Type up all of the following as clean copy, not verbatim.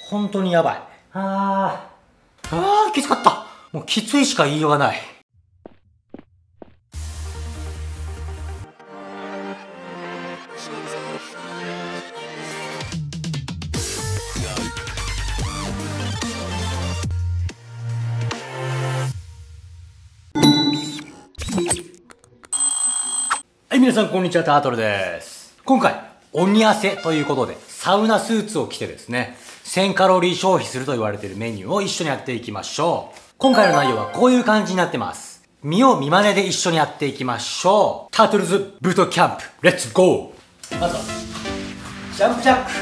本当にやばい。きつかった。もうきついしか言いようがない。はい、皆さんこんにちは、タートルです。今回、鬼汗ということで、サウナスーツを着てですね、1000カロリー消費すると言われているメニューを一緒にやっていきましょう。今回の内容はこういう感じになってます。見よう見まねで一緒にやっていきましょう。タートルズブートキャンプ、レッツゴー。まずは、ジャンプジャック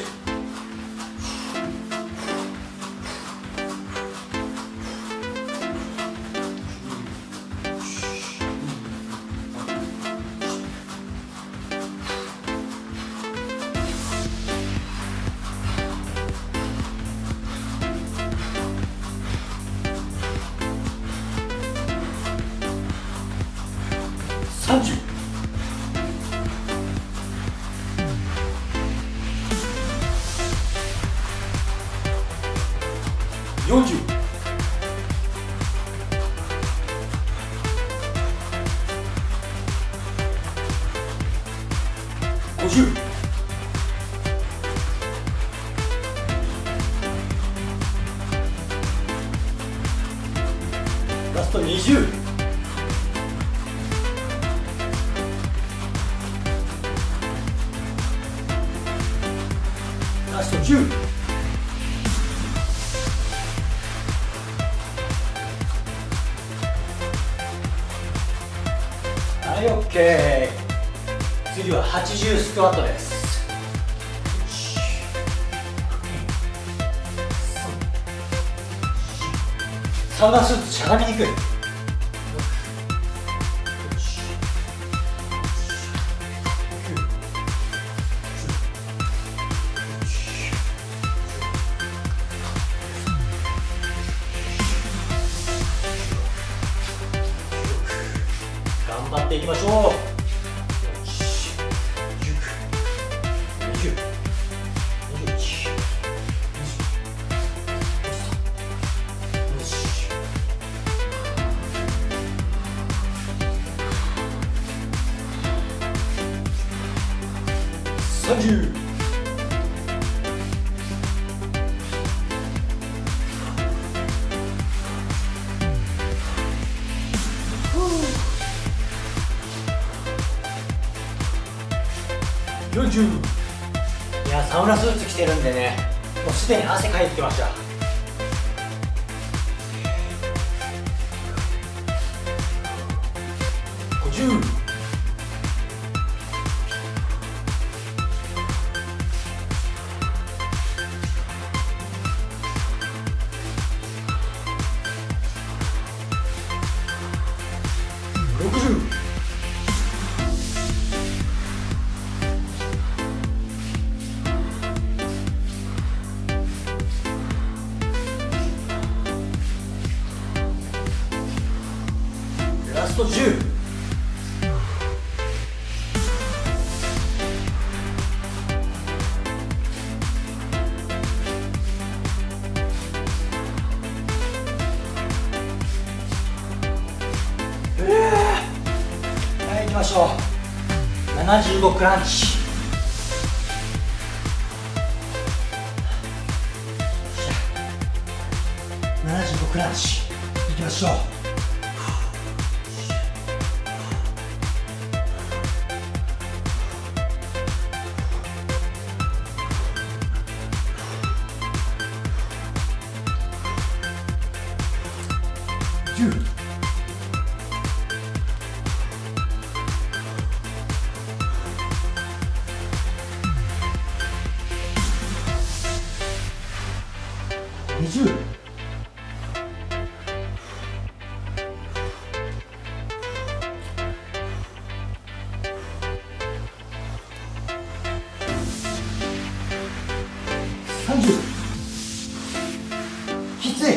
80。30。40。50。ラスト20。ラスト10。はい、OK。次は80スクワットです。サウナスーツしゃがみにくい。頑張っていきましょう。19、20、21、30。40。いや、サウナスーツ着てるんでね、もうすでに汗かいてきました。50。60。ラスト10。はい、行きましょう。75クランチ。75クランチ行きましょう。10。20。30。きつ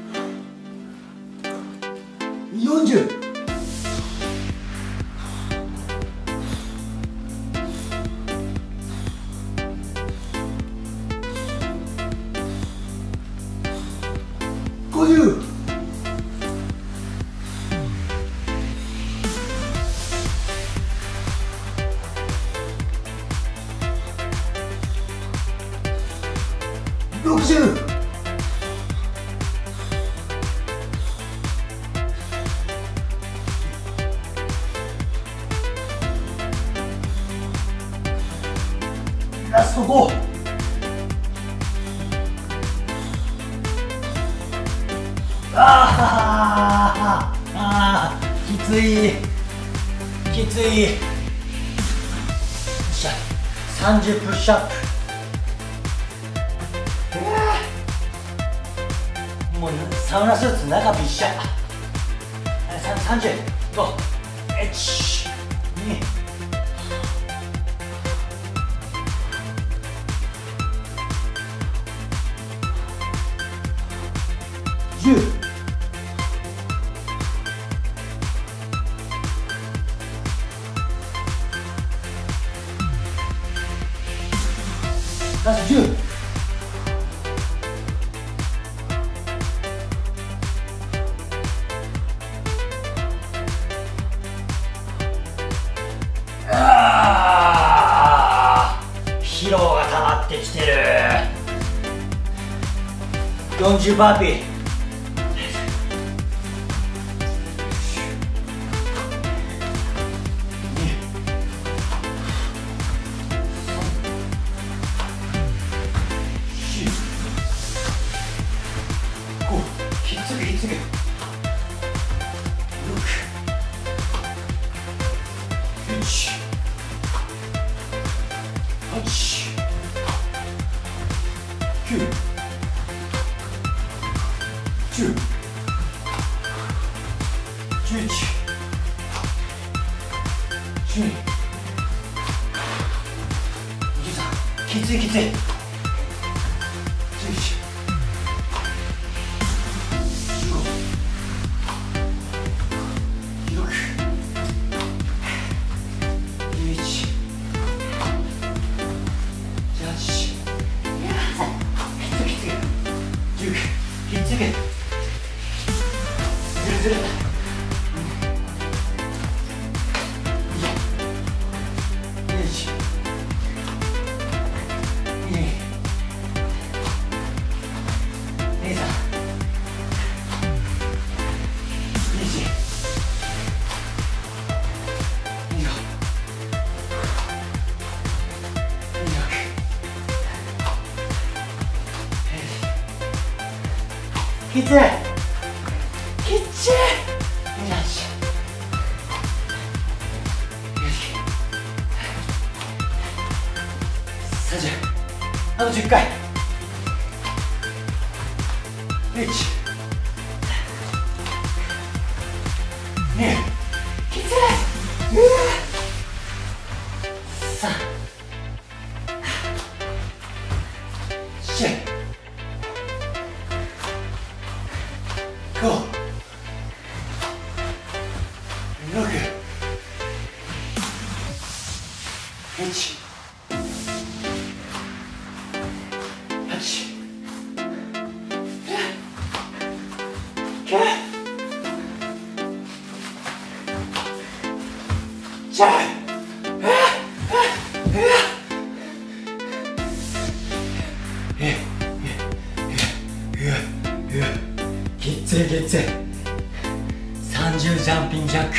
い。40。 ト5。きついきつい。よっしゃ、30プッシュアップ。もうサウナスーツ中びっしゃ。30、5、1、2、10。ラスト10。疲労が溜まってきてる。40バーピー。きついきつい。11、15、16、17、18、19、きつい。ずるずる。きついきつい。よし30。あと10回。1、2、きつい。3、4、5、6、1、8、9、10。きついきつい。30ジャンピングジャック。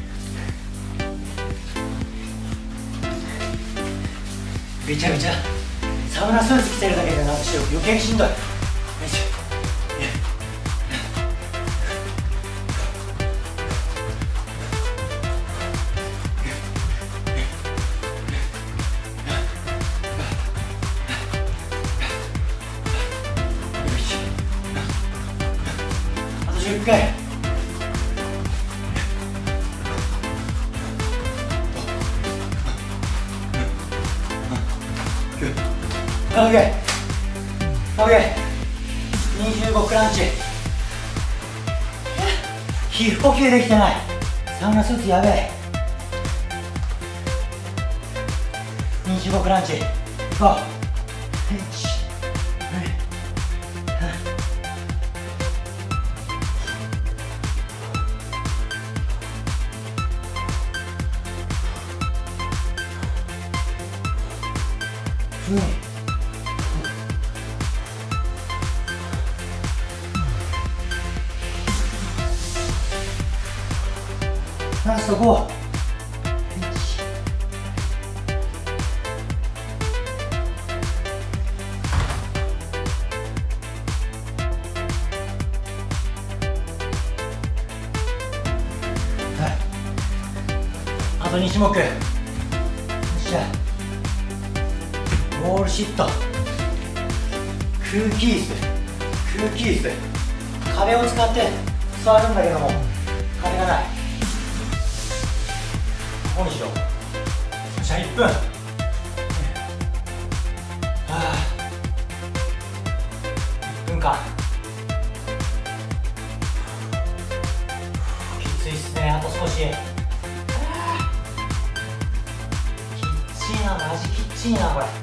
びちゃびちゃ。サウナスーツ着てるだけでなんか余計しんどい。よいしょ。10回。OK。25クランチ。皮膚呼吸できてない。サウナスーツやべえ。25クランチ。行こう。ラスト5。1、 と2種目。よっしゃ。ウォールシット、空気椅子、壁を使って座るんだけども壁がない。ここにしよう。よっしゃ、1分。1分間。きついっすね。あと少し。きっちいな、マジきっちいなこれ。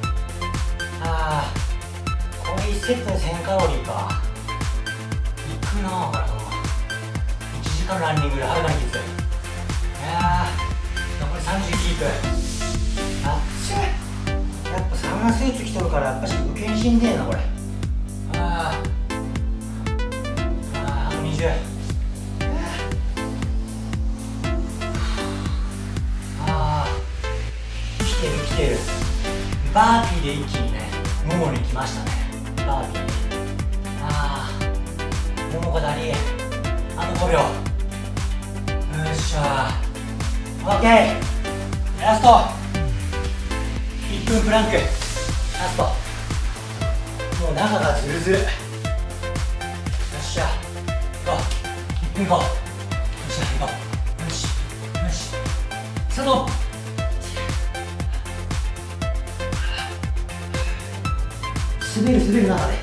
これ1セットで1000カロリーか。いくなぁこれ。1時間ランニングではるかにきつい。残り30キープ。あっちゃ、やっぱサウナスーツ着とるからやっぱし受けんしんねえなこれ。あと20。来てる。バーピーで一気にね、ももに来ましたね。バーピーで。ももがだり。あと5秒。よっしゃー。オッケー。ラスト。1分プランク。ラスト。もう中がズルズル。よっしゃ。行こう。1分後。よっしゃ、行こう。よし。スタート。滑る中で。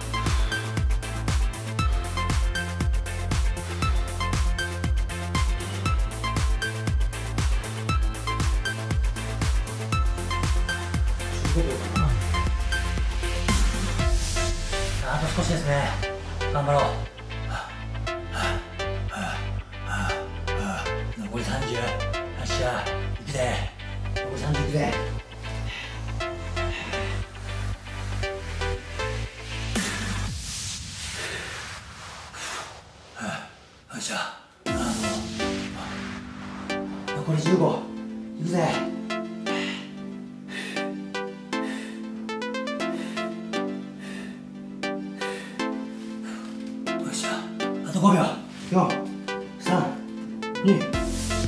あと少しですね。頑張ろう。残り30。よっしゃ、いくぜ。残り30いくぜ。よっしゃ、残り15いくぜ。よっしゃ、あと5秒。4、3、2、1。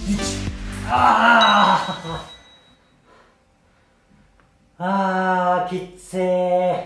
きっつー。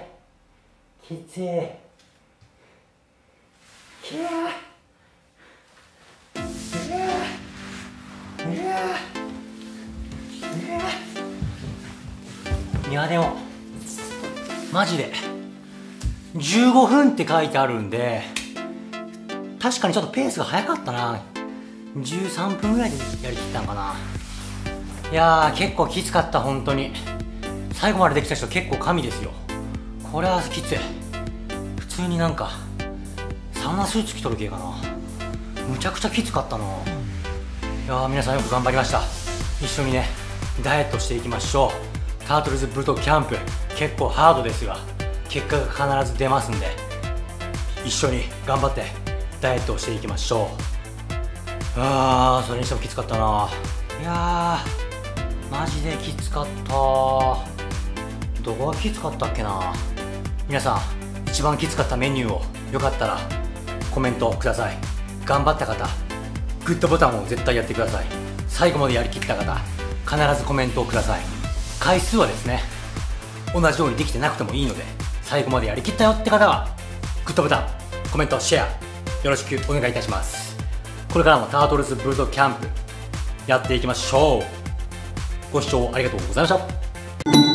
いやでもマジで15分って書いてあるんで、確かにちょっとペースが速かったな。13分ぐらいでやりきったのかな。いやー結構きつかった。本当に最後までできた人結構神ですよ。これはきつい。普通になんかサウナスーツ着とる系かな。むちゃくちゃきつかったな。いやー皆さんよく頑張りました。一緒にねダイエットしていきましょう。タートルズブートキャンプ結構ハードですが結果が必ず出ますんで、一緒に頑張ってダイエットをしていきましょう。それにしてもきつかったな。いやーマジできつかった。どこがきつかったっけな。皆さん一番きつかったメニューをよかったらコメントください。頑張った方グッドボタンを絶対やってください。最後までやりきった方必ずコメントをください。回数はですね同じようにできてなくてもいいので、最後までやりきったよって方はグッドボタン、コメント、シェアよろしくお願いいたします。これからもタートルズブートキャンプやっていきましょう。ご視聴ありがとうございました。